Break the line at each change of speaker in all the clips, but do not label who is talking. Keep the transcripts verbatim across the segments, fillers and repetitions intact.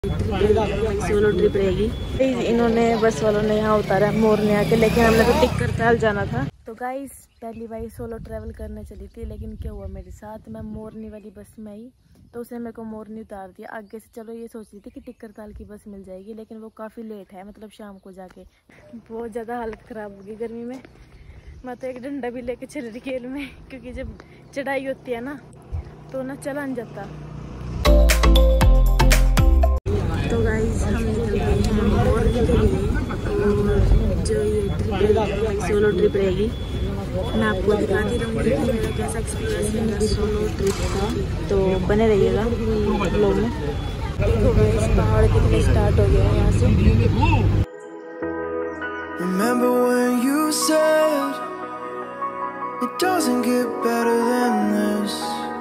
Solo trip रहेगी। इन्होंने बस वालों ने यहाँ उतारा मोरनी आके, लेकिन हमने तो टिक करताल जाना था। तो गाइस पहली बार सोलो ट्रैवल करने चली थी, लेकिन क्या हुआ मेरे साथ, मैं मोरनी वाली बस में आई तो उसने मेरे को मोरनी उतार दिया आगे से। चलो ये सोच रही थी कि टिक करताल की बस मिल जाएगी, लेकिन वो काफ़ी लेट है, मतलब शाम को जाके। बहुत ज़्यादा हालत ख़राब होगी गर्मी में। मैं तो एक डंडा भी लेके चल रही खेल में, क्योंकि जब चढ़ाई होती है ना तो ना चला नहीं जाता। तो गाइस हम निकल गए हैं मोरनी के लिए। और जो ये ट्रिप सोलो ट्रिप रहेगी, मैं आपको दिखाती रहूँगी कि मेरा कैसा एक्सपीरियंस है सोलो ट्रिप का। तो बने रहिएगा ब्लॉग में। तो गाइस पहाड़ कितने स्टार्ट हो गया है यहाँ से।
Remember when you said it doesn't get better than this.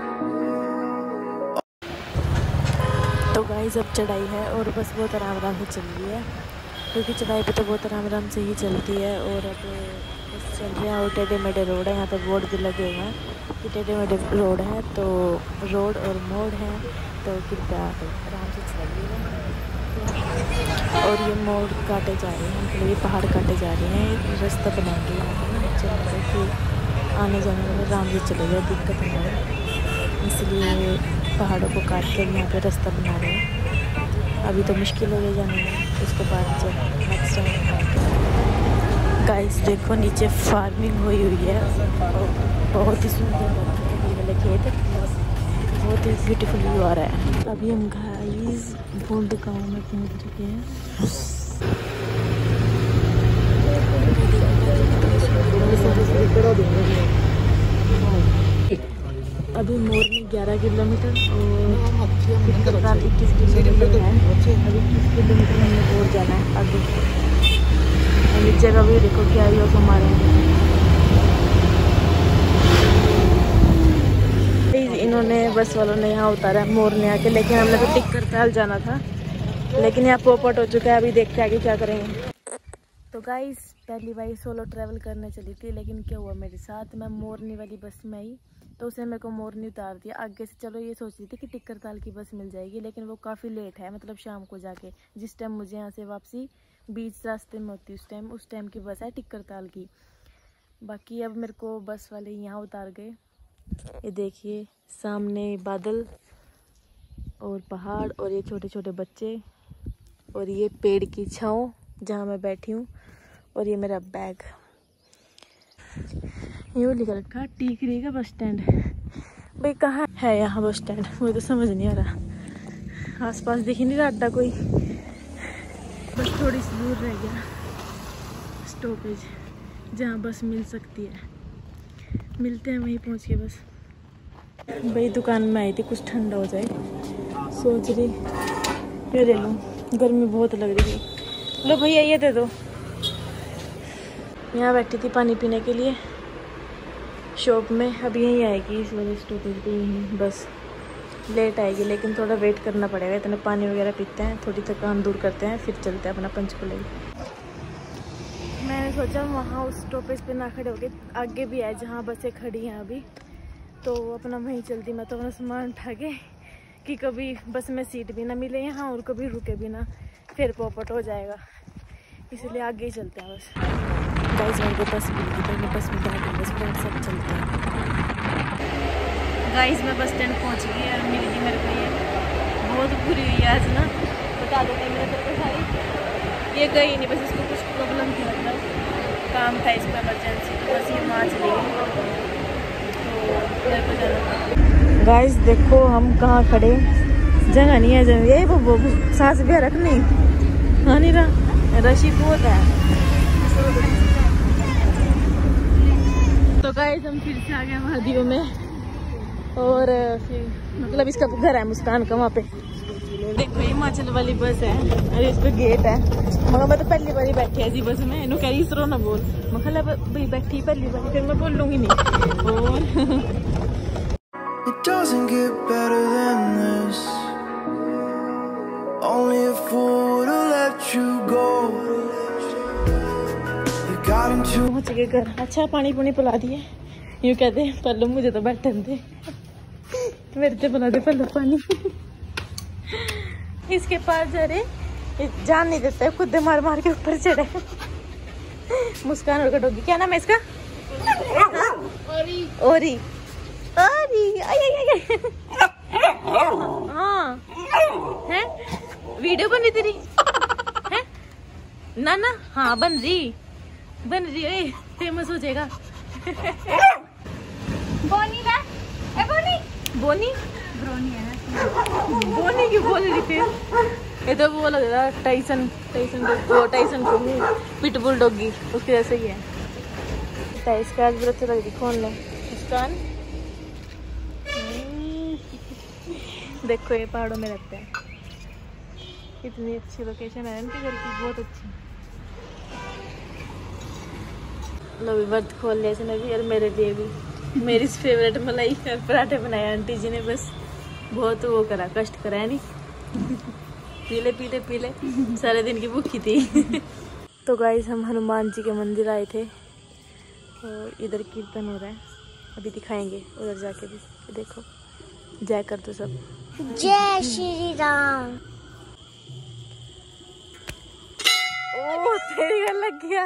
तो गाइस अब चढ़ाई है और बस बहुत आराम आराम से चल रही है, क्योंकि चढ़ाई पे तो बहुत आराम आराम से ही चलती है। और अब बस चल रहे हैं और टेढ़े मेढ़े रोड है, यहाँ पे बोर्ड भी लगे हुए हैं कि टेढ़े मेढ़े रोड है, तो रोड और मोड़ है, तो कृपया आराम से चलिएगा। और ये मोड़ काटे जा रहे हैं, मतलब ये पहाड़ काटे जा रहे हैं, एक रास्ता बनाएंगे यहाँ पर ना, चल रहे कि आने जाने में आराम से चलेगा, दिक्कत नहीं है। इसलिए पहाड़ों को काट कर यहाँ पे रास्ता बना रहे हैं। अभी तो मुश्किल हो गया जाने में, उसके बाद जब नेक्स्ट टाइम। गाइस देखो नीचे फार्मिंग हुई हुई है, बहुत ही सुंदर वाले खेत, बहुत ही ब्यूटीफुल व्यू आ रहा है। अभी हम गाइस बोल्ड गाँव में पहुँच चुके हैं। अभी मोरनी ग्यारह किलोमीटर और इक्कीस किलोमीटर है। अभी इक्कीस किलोमीटर हमने और जाना है आगे। और नीचे का भी देखो क्या ही हमारे इन्होंने बस वालों ने यहाँ उतारा मोरनी आके, लेकिन हमने तो टिक करताल जाना था, लेकिन यहाँ पोपट हो चुका है। अभी देखते हैं आगे क्या करेंगे। तो गाइस पहली बार सोलो ट्रैवल करने चली थी, लेकिन क्या हुआ मेरे साथ, मैं मोरनी वाली बस में आई तो उसने मेरे को मोरनी उतार दिया आगे से। चलो ये सोच रही थी कि टिक करताल की बस मिल जाएगी, लेकिन वो काफ़ी लेट है, मतलब शाम को जाके। जिस टाइम मुझे यहाँ से वापसी बीच रास्ते में होती उस टाइम उस टाइम की बस है टिक करताल की। बाकी अब मेरे को बस वाले यहाँ उतार गए। ये देखिए सामने बादल और पहाड़ और ये छोटे छोटे बच्चे और ये पेड़ की छाँव जहाँ मैं बैठी हूँ, और ये मेरा बैग। यूँ लिख रखा टीकरी का बस स्टैंड। भाई कहाँ है यहाँ बस स्टैंड, मुझे तो समझ नहीं आ रहा। आसपास दिख ही नहीं रहा अड्डा कोई, बस थोड़ी सी दूर रह गया स्टॉपेज जहाँ बस मिल सकती है। मिलते हैं वहीं पहुँच के बस। भाई दुकान में आई थी कुछ ठंडा हो जाए, सोच रही ये ले लूँ, गर्मी बहुत लग रही है। लो भैया ये दे दो। यहाँ बैठी थी पानी पीने के लिए शॉप में, अब यहीं आएगी इस वजह स्टॉपेज पे यहीं बस लेट आएगी, लेकिन थोड़ा वेट करना पड़ेगा। इतने पानी वगैरह पीते हैं, थोड़ी थकान दूर करते हैं, फिर चलते हैं अपना पंचकुला। मैंने सोचा वहाँ उस स्टॉपेज पे ना खड़े होके आगे भी आए जहाँ बसें खड़ी हैं अभी, तो अपना वहीं चलती मैं तो अपना सामान उठा के, कि कभी बस में सीट भी ना मिले यहाँ और कभी रुके भी ना, फिर पोपट हो जाएगा, इसलिए आगे ही चलते हैं बस। गाइस मेरे को बस मिल गई, तो मैं बस में बैठ बस में सब चलते हैं। गाइस मैं बस स्टैंड पहुँच गई और मिल गई मेरे को ये, बहुत बुरी हुई है आज ना, बता देते मेरे तेरे को सारी। ये गई नहीं, बस इसको कुछ प्रॉब्लम थी, मतलब काम था इसको इमरजेंसी, तो बस ये वहाँ चली गई, तो मेरे को जाना था। गाइस देखो हम कहाँ खड़े, जगह नहीं है, जगह यही वो सांस भी रख नहीं, हाँ नहीं रहा, रशी बहुत है। तो गाइस हम फिर से आ गए वादियों में, और फिर मतलब इसका घर है मुस्कान का वहाँ पे। देखो हिमाचल वाली बस है, अरे इस पे गेट है, मगर मैं तो पहली बार ही बैठी ऐसी बस में। इन्हों कह रही इसरो ना बोल, मैं भाई बैठी पहली बार, फिर मैं बोल लूँगी नहीं। और
It doesn't get better than this. Only a fool would have let you go. You got into
पहुँच गए घर। अच्छा पानी पुनी पिला दिए, यूँ कहते हैं पहले मुझे तो बैठन दे, मेरे से बना दे पहले पानी। इसके पास जा रहे, जान नहीं देता है, खुद मार मार के ऊपर चढ़े। मुस्कान और डॉगी, क्या नाम है इसका? ओरी। ओरी ओरी आई आई आई। हाँ है, वीडियो बन रही तेरी है ना? ना हाँ बन रही बन रही है, फेमस हो जाएगा।
बोनी ना ए बोनी
बोनी
ब्रोनी है
बोनी क्यों बोल रही थी? ये तो वो लग रहा है टाइसन टाइसन वो टाइसन को पिटबुल डॉगी, उसके जैसे ही है। टाइस का आज बहुत लग रही, खोल ले मुस्कान। देखो ये पहाड़ों में रहते हैं, इतनी अच्छी लोकेशन है इनके घर की, बहुत अच्छी। लो भी बर्थ खोल लिया इसने भी, और मेरे लिए भी मेरी फेवरेट मलाई पराठे बनाए आंटी जी ने, बस बहुत वो करा, कष्ट करा है नहीं। पीले पीले पीले सारे दिन की भूखी थी। तो गाइस हम हनुमान जी के मंदिर आए थे और इधर कीर्तन हो रहा है, अभी दिखाएंगे उधर जाके भी। देखो जय कर दो सब,
जय श्री राम।
ओ तेरी गल लग गया।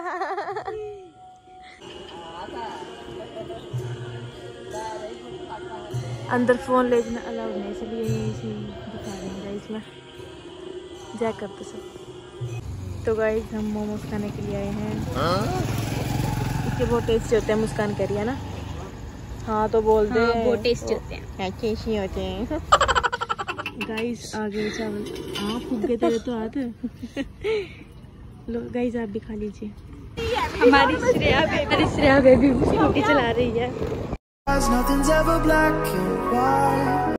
अंदर फोन ले जाना अलाउड नहीं, इसलिए इसी दिखा रहे हैं गाइस में। जय कर दो सब। तो गाइस हम मोमोज खाने के लिए आए हैं, इसके बहुत टेस्टी होते हैं, मुस्कान करिए ना। हाँ तो बोल दे,
हाँ, बहुत टेस्टी होते हैं,
अच्छे होते हैं। गाइस आ गए चावल, हाँ फूक गए तेरे तो हाथ। लो गाइस आप भी खा लीजिए। हमारी Shreya baby Shreya baby scooty चला रही है।
Nothing's ever black and white.